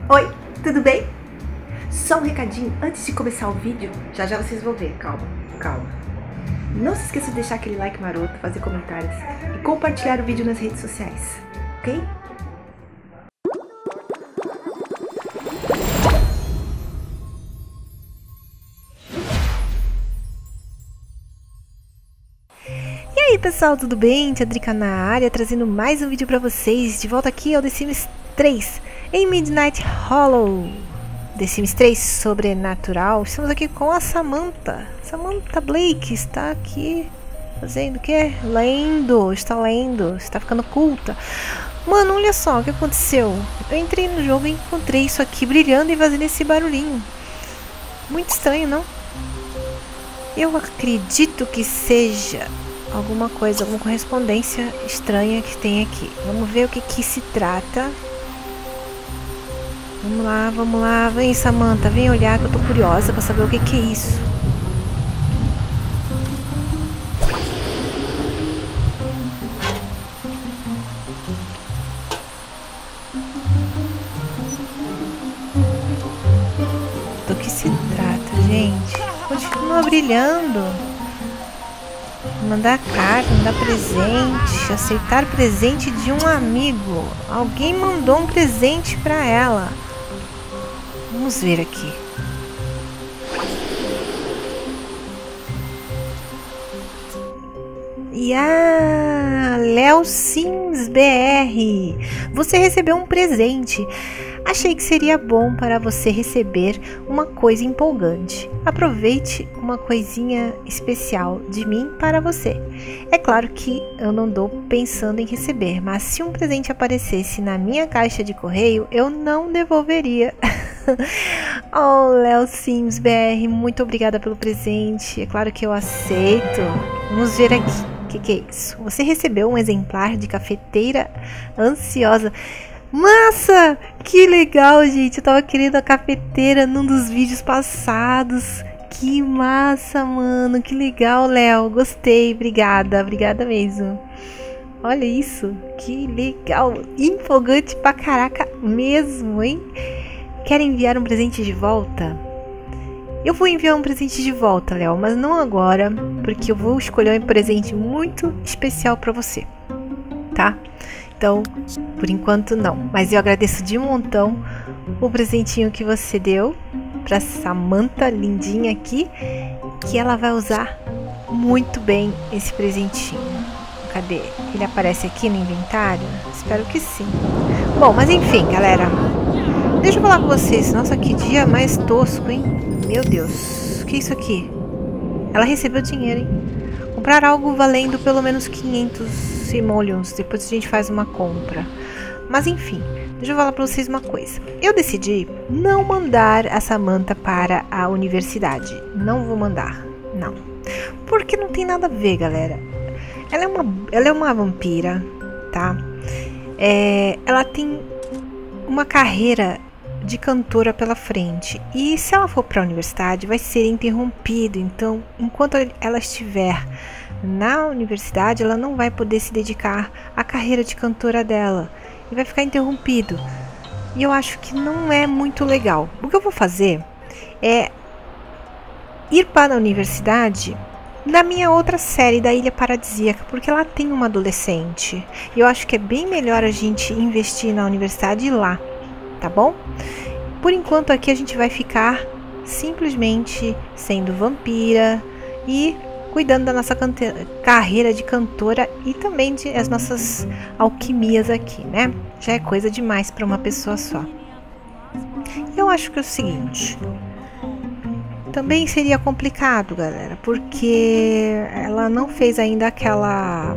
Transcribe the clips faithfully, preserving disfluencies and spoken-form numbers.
Oi, tudo bem? Só um recadinho antes de começar o vídeo. Já já vocês vão ver, calma, calma. Não se esqueça de deixar aquele like maroto, fazer comentários e compartilhar o vídeo nas redes sociais, ok? E aí pessoal, tudo bem? Tia Drica na área, trazendo mais um vídeo pra vocês. De volta aqui ao The Sims três em Midnight Hollow. The Sims três Sobrenatural. Estamos aqui com a Samantha. Samantha Blake está aqui fazendo o que? Lendo, está lendo, está ficando culta. Mano, olha só o que aconteceu. Eu entrei no jogo e encontrei isso aqui brilhando e fazendo esse barulhinho. Muito estranho, não? Eu acredito que seja alguma coisa, alguma correspondência estranha que tem aqui. Vamos ver o que que se trata. Vamos lá, vamos lá. Vem, Samantha, vem olhar que eu tô curiosa pra saber o que que é isso. Do que se trata, gente? Continua brilhando. Mandar carta, mandar presente, aceitar presente de um amigo. Alguém mandou um presente pra ela. Vamos ver aqui. E a Léo Sims B R. Você recebeu um presente. Achei que seria bom para você receber uma coisa empolgante. Aproveite uma coisinha especial de mim para você. É claro que eu não estou pensando em receber, mas se um presente aparecesse na minha caixa de correio, eu não devolveria. Oh, Léo Sims B R, muito obrigada pelo presente. É claro que eu aceito. Vamos ver aqui. O que, que é isso? Você recebeu um exemplar de cafeteira ansiosa. Massa! Que legal, gente! Eu tava querendo a cafeteira num dos vídeos passados. Que massa, mano! Que legal, Léo! Gostei, obrigada, obrigada mesmo. Olha isso! Que legal! Empolgante pra caraca mesmo, hein? Quer enviar um presente de volta? Eu vou enviar um presente de volta, Léo, mas não agora, porque eu vou escolher um presente muito especial pra você, tá? Então, por enquanto não, mas eu agradeço de montão o presentinho que você deu para Samantha lindinha aqui, que ela vai usar muito bem esse presentinho. Cadê? Ele aparece aqui no inventário? Espero que sim. Bom, mas enfim, galera, deixa eu falar com vocês. Nossa, que dia mais tosco, hein? Meu Deus, o que é isso aqui? Ela recebeu dinheiro, hein? Comprar algo valendo pelo menos quinhentos simoleons, depois a gente faz uma compra. Mas enfim, deixa eu falar pra vocês uma coisa. Eu decidi não mandar a Samantha para a universidade. Não vou mandar, não. Porque não tem nada a ver, galera. Ela é uma, ela é uma vampira, tá? É, ela tem uma carreira de cantora pela frente. E se ela for para a universidade, vai ser interrompido. Então, enquanto ela estiver na universidade, ela não vai poder se dedicar à carreira de cantora dela. E vai ficar interrompido. E eu acho que não é muito legal. O que eu vou fazer é ir para a universidade na minha outra série da Ilha Paradisíaca, porque lá tem uma adolescente. E eu acho que é bem melhor a gente investir na universidade e ir lá. Tá bom? Por enquanto aqui a gente vai ficar simplesmente sendo vampira e cuidando da nossa carreira de cantora e também de as nossas alquimias aqui, né? Já é coisa demais para uma pessoa só. Eu acho que é o seguinte, também seria complicado, galera, porque ela não fez ainda aquela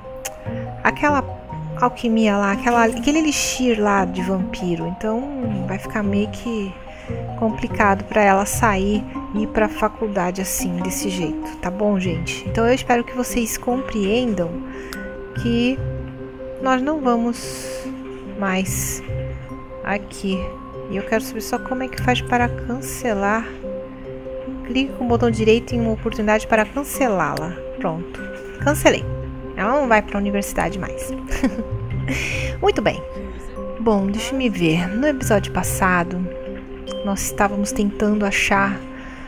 aquela alquimia lá, aquela, aquele elixir lá de vampiro. Então vai ficar meio que complicado para ela sair e ir para a faculdade assim, desse jeito, tá bom, gente? Então eu espero que vocês compreendam que nós não vamos mais aqui. E eu quero saber só como é que faz para cancelar. Clique com o botão direito em uma oportunidade para cancelá-la. Pronto, cancelei. Ela não vai para a universidade mais. Muito bem. Bom, deixa eu me ver. No episódio passado, nós estávamos tentando achar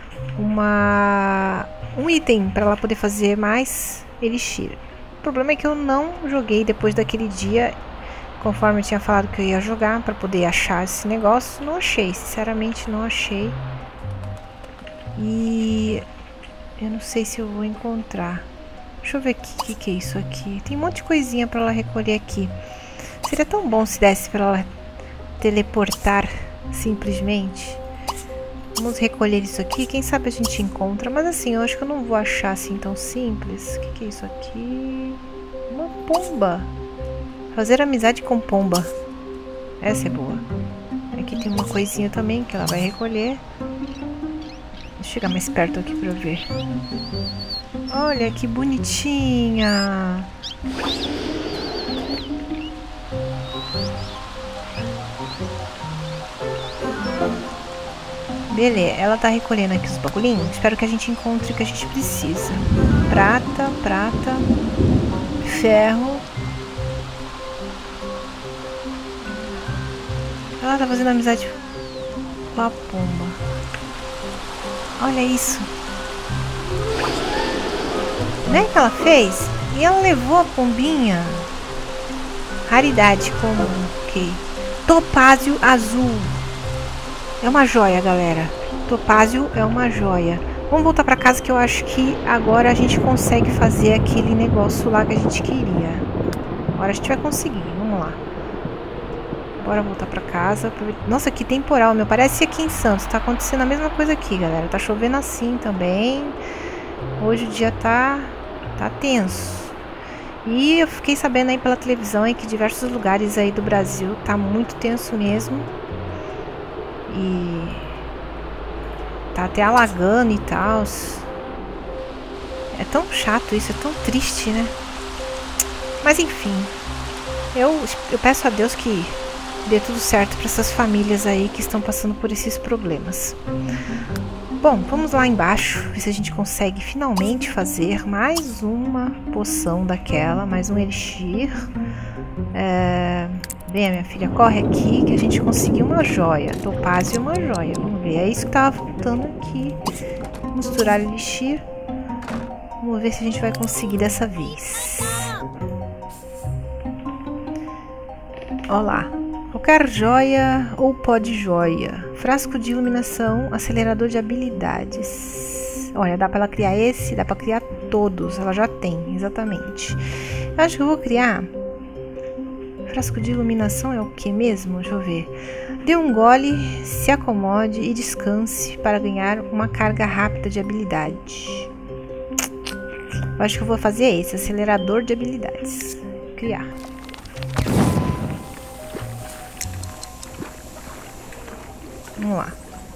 uma um item para ela poder fazer mais elixir. O problema é que eu não joguei depois daquele dia, conforme eu tinha falado que eu ia jogar, para poder achar esse negócio. Não achei, sinceramente não achei. E eu não sei se eu vou encontrar. Deixa eu ver aqui o que, que é isso aqui. Tem um monte de coisinha para ela recolher aqui. Seria tão bom se desse para ela teleportar simplesmente. Vamos recolher isso aqui. Quem sabe a gente encontra. Mas assim, eu acho que eu não vou achar assim tão simples. O que, que é isso aqui? Uma pomba. Fazer amizade com pomba. Essa é boa. Aqui tem uma coisinha também que ela vai recolher. Deixa eu chegar mais perto aqui pra ver. Olha que bonitinha. Beleza, ela tá recolhendo aqui os bagulhinhos. Espero que a gente encontre o que a gente precisa. Prata, prata, ferro. Ela tá fazendo amizade com a pomba. Olha isso. Né que ela fez? E ela levou a pombinha. Raridade comum. Ok. Topázio azul. É uma joia, galera. Topázio é uma joia. Vamos voltar pra casa que eu acho que agora a gente consegue fazer aquele negócio lá que a gente queria. Agora a gente vai conseguir. Vamos lá. Bora voltar pra casa. Nossa, que temporal, meu. Parece aqui em Santos. Tá acontecendo a mesma coisa aqui, galera. Tá chovendo assim também. Hoje o dia tá, tá tenso. E eu fiquei sabendo aí pela televisão aí que diversos lugares aí do Brasil tá muito tenso mesmo. E tá até alagando e tal. É tão chato isso, é tão triste, né? Mas enfim, eu, eu peço a Deus que dê tudo certo para essas famílias aí que estão passando por esses problemas. Bom, vamos lá embaixo, ver se a gente consegue finalmente fazer mais uma poção daquela, mais um elixir. É... Venha, minha filha, corre aqui que a gente conseguiu uma joia. Topázio é uma joia. Vamos ver. É isso que tava faltando aqui. Misturar elixir. Vamos ver se a gente vai conseguir dessa vez. Olha lá. Qualquer joia ou pó de joia. Frasco de iluminação. Acelerador de habilidades. Olha, dá pra ela criar esse. Dá pra criar todos. Ela já tem, exatamente. Eu acho que eu vou criar... Frasco de iluminação é o que mesmo? Deixa eu ver. Dê um gole, se acomode e descanse para ganhar uma carga rápida de habilidade. Eu acho que eu vou fazer esse, acelerador de habilidades. Criar. Vamos lá.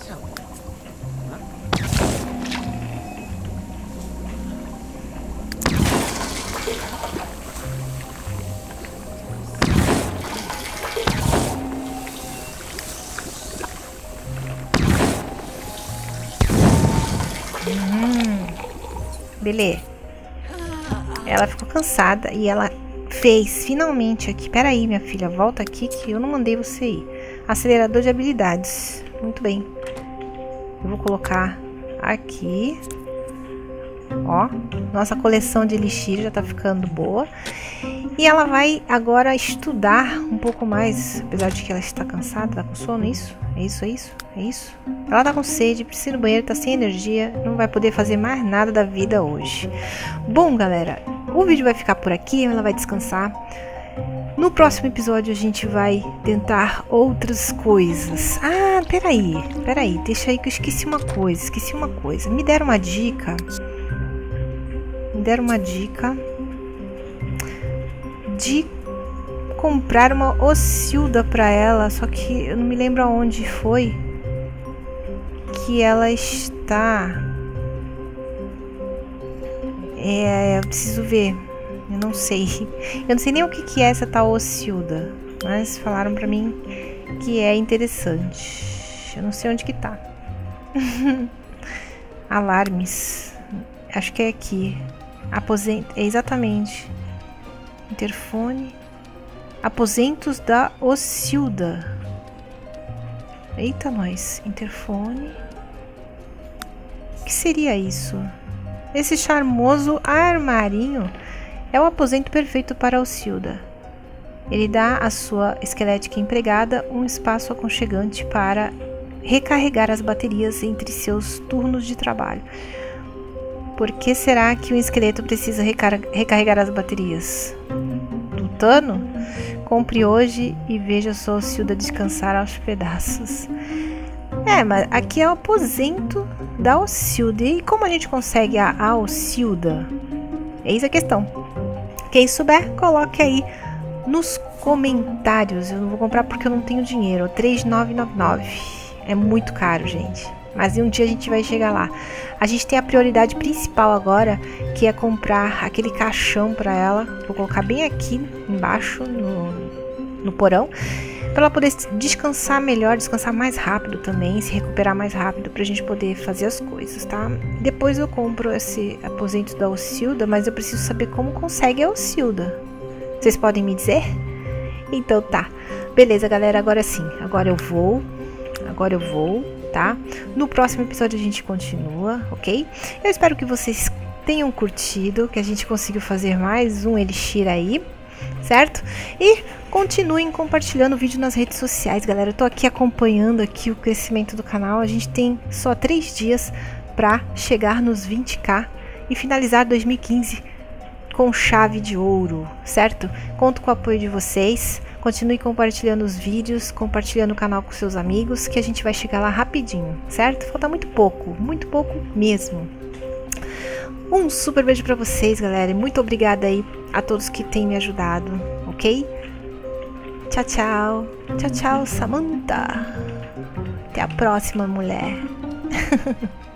Beleza. Ela ficou cansada e ela fez finalmente aqui. Pera aí, minha filha, volta aqui que eu não mandei você ir. Acelerador de habilidades. Muito bem. Eu vou colocar aqui. Ó, nossa coleção de elixir já tá ficando boa. E ela vai agora estudar um pouco mais, apesar de que ela está cansada, tá com sono, isso? É isso, é isso? É isso? Ela tá com sede, precisa ir no banheiro, tá sem energia, não vai poder fazer mais nada da vida hoje. Bom, galera, o vídeo vai ficar por aqui, ela vai descansar. No próximo episódio a gente vai tentar outras coisas. Ah, peraí, peraí, deixa aí que eu esqueci uma coisa, esqueci uma coisa. Me deram uma dica, me deram uma dica de comprar uma Ocilda pra ela, só que eu não me lembro aonde foi que ela está. É, eu preciso ver, eu não sei. Eu não sei nem o que, que é essa tal Ocilda, mas falaram pra mim que é interessante. Eu não sei onde que tá. Alarmes. Acho que é aqui. Aposenta. É exatamente. Interfone. Aposentos da Ocilda. Eita, nós. Interfone. O que seria isso? Esse charmoso armarinho é o aposento perfeito para Ocilda. Ele dá à sua esquelética empregada um espaço aconchegante para recarregar as baterias entre seus turnos de trabalho. Por que será que o esqueleto precisa recar recarregar as baterias? Tutano? Compre hoje e veja sua Ocilda descansar aos pedaços. É, mas aqui é o aposento da Ocilda. E como a gente consegue a, a Ocilda? Eis a questão. Quem souber, coloque aí nos comentários. Eu não vou comprar porque eu não tenho dinheiro. três mil novecentos e noventa e nove. É muito caro, gente. Mas um dia a gente vai chegar lá. A gente tem a prioridade principal agora, que é comprar aquele caixão para ela. Vou colocar bem aqui embaixo no, no porão, para ela poder descansar melhor, descansar mais rápido também, se recuperar mais rápido, para a gente poder fazer as coisas, tá? Depois eu compro esse aposento da Ocilda, mas eu preciso saber como consegue a Ocilda. Vocês podem me dizer? Então tá. Beleza, galera, agora sim. Agora eu vou. Agora eu vou, tá? No próximo episódio a gente continua, ok? Eu espero que vocês tenham curtido, que a gente conseguiu fazer mais um Elixir aí, certo? E continuem compartilhando o vídeo nas redes sociais, galera. Eu tô aqui acompanhando aqui o crescimento do canal. A gente tem só três dias para chegar nos vinte k e finalizar dois mil e quinze com chave de ouro, certo? Conto com o apoio de vocês. Continue compartilhando os vídeos, compartilhando o canal com seus amigos, que a gente vai chegar lá rapidinho, certo? Falta muito pouco, muito pouco mesmo. Um super beijo pra vocês, galera, e muito obrigada aí a todos que têm me ajudado, ok? Tchau, tchau. Tchau, tchau, Samantha. Até a próxima, mulher.